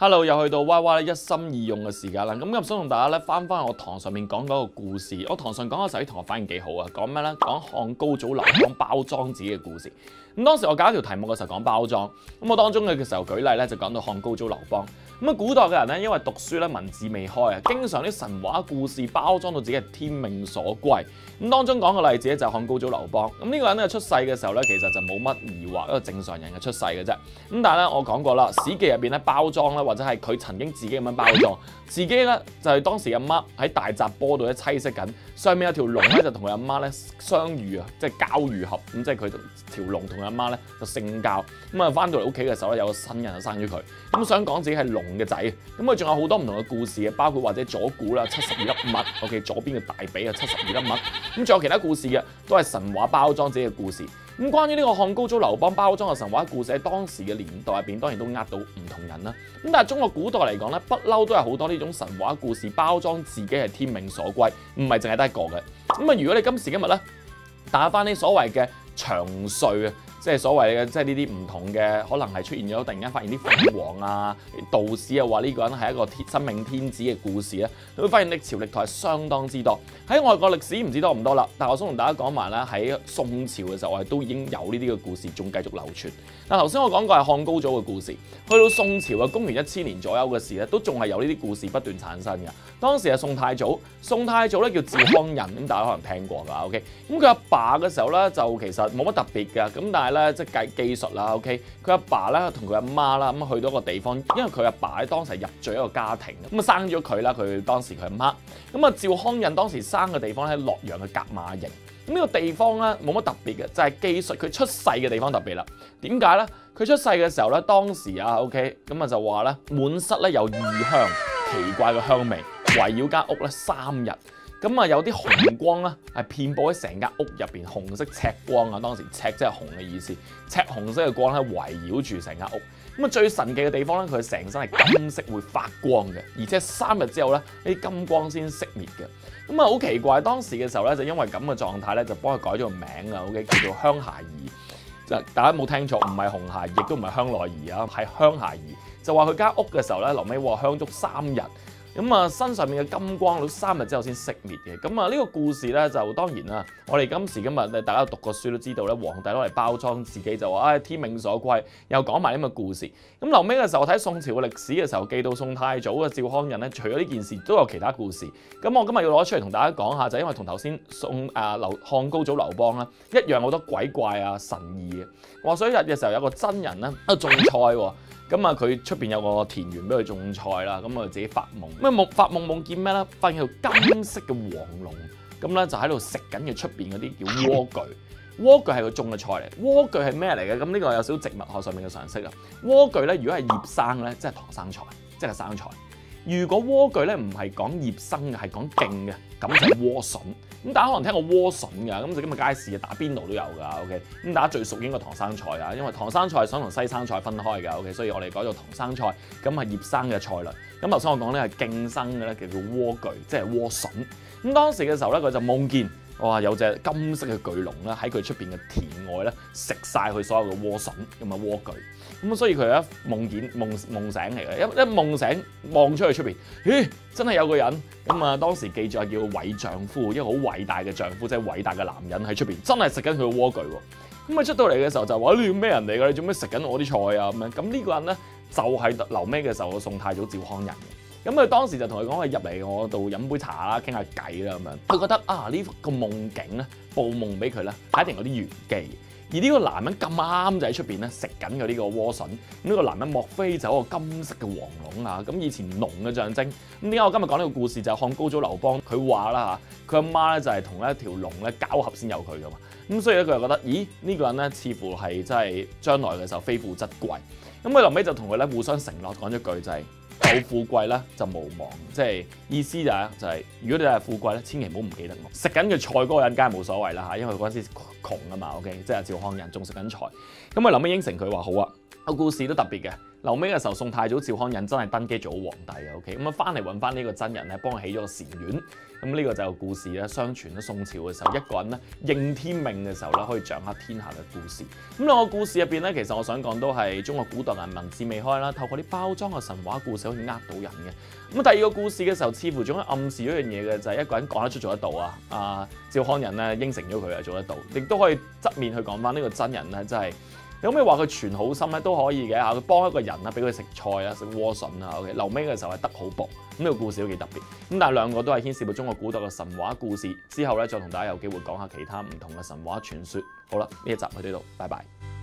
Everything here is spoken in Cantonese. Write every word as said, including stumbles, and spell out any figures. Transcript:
Hello， 又去到娃娃一心二用嘅時間啦。咁今日想同大家咧翻翻我堂上面講嗰個故事。我堂上講嘅時候，啲同學反應幾好啊。講咩咧？講漢高祖劉邦包莊子嘅故事。咁當時我搞一條題目嘅時候講包裝，咁我當中嘅時候舉例咧就講到漢高祖劉邦。咁啊，古代嘅人咧，因為讀書咧文字未開啊，經常啲神話故事包裝到自己係天命所歸。咁當中講嘅例子咧就係漢高祖劉邦。咁呢個人咧出世嘅時候咧，其實就冇乜疑惑，一個正常人嘅出世嘅啫。咁但係咧，我講過啦，《史記》入邊咧包裝咧，或者係佢曾經自己咁樣包裝自己咧，就係、是、當時阿媽喺大澤坡度咧棲息緊，上面有條龍咧就同佢阿媽咧相遇啊，即係交遇合，咁即係佢條龍同佢阿媽咧就性交，咁啊翻到嚟屋企嘅時候咧有個新人就生咗佢，咁想講自己係龍嘅仔，咁佢仲有好多唔同嘅故事嘅，包括或者左股啦七十二粒癦 ，OK 左邊嘅大髀啊七十二粒癦，咁仲有其他故事嘅，都係神話包裝自己嘅故事。咁關於呢個漢高祖劉邦包裝嘅神話故事喺當時嘅年代入邊，當然都呃到唔同人啦。咁但係中國古代嚟講咧，不嬲都係好多呢種神話故事包裝自己係天命所歸，唔係淨係得一個嘅。咁啊，如果你今時今日咧打翻啲所謂嘅長歲啊，即係所謂嘅即係呢啲唔同嘅，可能係出現咗突然間發現啲鳳凰啊、道士啊話呢個人係一個天生命天子嘅故事咧，你會發現歷朝歷代係相當之多。喺外國歷史唔知多唔多啦，但係我想同大家講埋咧，喺宋朝嘅時候我哋都已經有呢啲嘅故事，仲繼續流傳。但頭先我講過係漢高祖嘅故事，去到宋朝嘅公元一千年左右嘅時咧，都仲係有呢啲故事不斷產生嘅。當時係宋太祖，宋太祖咧叫趙匡胤，咁大家可能聽過㗎 ，OK。咁佢阿爸嘅時候咧就其實冇乜特別嘅，咁但係咧即係計技術啦 ，OK。佢阿爸咧同佢阿媽啦咁去到一個地方，因為佢阿爸喺當時入咗一個家庭，咁啊生咗佢啦，佢當時佢阿媽。咁啊趙匡胤當時生嘅地方喺洛陽嘅革馬營。咁呢個地方咧冇乜特別嘅，就係技術佢出世嘅地方特別啦。點解咧？佢出世嘅時候咧，當時啊 OK，咁啊就話咧滿室咧有異香奇怪嘅香味，圍繞間屋咧三日。咁啊有啲紅光咧係遍佈喺成間屋入邊，紅色赤光啊，當時赤即係紅嘅意思，赤紅色嘅光咧圍繞住成間屋。咁啊最神奇嘅地方咧，佢成身係金色會發光嘅，而且三日之後咧呢啲金光先熄滅嘅。咁啊好奇怪，當時嘅時候咧就因為咁嘅狀態咧，就幫佢改咗個名啊 ，OK 叫做香孩兒。就大家冇聽錯，唔係紅孩兒，亦都唔係香奈兒啊，係香孩兒。就話佢間屋嘅時候咧，臨尾話香足三日。咁啊，身上面嘅金光到三日之後先熄滅嘅。咁啊，呢個故事咧就當然啦，我哋今時今日大家讀過書都知道咧，皇帝攞嚟包裝自己就話唉、哎、天命所歸，又講埋呢個故事。咁後尾嘅時候睇宋朝嘅歷史嘅時候，記到宋太祖嘅趙匡胤咧，除咗呢件事都有其他故事。咁我今日要攞出嚟同大家講下，就因為同頭先宋啊劉漢高祖劉邦啦一樣，好多鬼怪啊神異嘅。話說一日嘅時候有個真人咧喺度種菜喎。咁啊，佢出邊有個田園俾佢種菜啦，咁啊自己發夢，咩夢發夢夢見咩咧？發現條金色嘅黃龍，咁咧就喺度食緊嘅出邊嗰啲叫萵苣。萵苣係佢種嘅菜嚟，萵苣係咩嚟嘅？咁呢個有少少植物學上面嘅常識啊。萵苣咧，如果係葉生咧，即係唐生菜，即係生菜。如果萵苣咧唔係講葉生嘅，係講莖嘅，咁就係萵筍。咁大家可能聽過萵筍㗎，咁就今日街市啊打邊爐都有㗎 ，OK。咁大家最熟應該唐生菜啊，因為唐生菜想同西生菜分開㗎 ，OK。所以我哋改做唐生菜，咁係葉生嘅菜類。咁頭先我講咧係莖生嘅咧，叫做萵苣，即係萵筍。咁當時嘅時候咧，佢就夢見哇有隻金色嘅巨龍咧喺佢出邊嘅田外咧食晒佢所有嘅萵筍，咁啊萵苣。咁所以佢一夢見夢夢醒嚟嘅，一一夢醒望出去出邊，咦真係有個人咁啊！當時記住係叫偉丈夫，一個好偉大嘅丈夫，即係偉大嘅男人喺出邊，真係食緊佢嘅萵苣喎。咁啊出到嚟嘅時候就話：你咩人嚟㗎？你做咩食緊我啲菜啊？咁樣咁呢個人咧就係留尾嘅時候宋太祖趙匡胤嘅。咁佢當時就同佢講：佢入嚟我度飲杯茶啦，傾下偈啦咁樣。佢覺得啊呢個夢境咧報夢俾佢咧，係一定有啲玄機。而呢個男人咁啱就喺出邊咧食緊嘅呢個萵筍，咁、這、呢個男人莫非就係個金色嘅黃龍啊？咁以前龍嘅象徵，咁點解我今日講呢個故事就係漢高祖劉邦佢話啦嚇，佢阿媽咧就係同一條龍咧交合先有佢噶嘛，咁所以咧佢就覺得，咦呢、這個人咧似乎係真係將來嘅時候非富則貴，咁佢臨尾就同佢咧互相承諾講咗句就係、是。有富貴咧就無望，即係意思就係、是、就係、是，如果你係富貴咧，千祈唔好唔記得我。食緊嘅菜嗰個人梗係冇所謂啦嚇，因為嗰陣時窮啊嘛 ，OK， 即係趙匡胤仲食緊菜，咁佢臨尾應承佢話好啊， 個故事都特別嘅。後尾嘅時候，宋太祖趙匡胤真係登基做皇帝嘅 ，OK， 咁啊翻嚟揾翻呢個真人咧，幫佢起咗個禪院。咁呢個就係個故事咧，相傳咧宋朝嘅時候，一個人咧應天命嘅時候咧，可以掌握天下嘅故事。咁兩個故事入邊咧，其實我想講都係中國古代人民智未開啦，透過啲包裝嘅神話故事可以呃到人嘅。咁第二個故事嘅時候，似乎仲可以暗示一樣嘢嘅，就係、是、一個人講得出做得到啊！啊，趙匡胤咧應承咗佢啊，做得到，亦都可以側面去講翻呢個真人咧，真係。你可唔可以話佢全好心咧都可以嘅嚇？佢幫一個人啦，俾佢食菜啊，食萵筍啊 ，OK。後尾嘅時候係得好薄，咁呢個故事都幾特別。咁但係兩個都係牽涉到中國古代嘅神話故事。之後咧再同大家有機會講下其他唔同嘅神話傳說。好啦，呢一集去呢度，拜拜。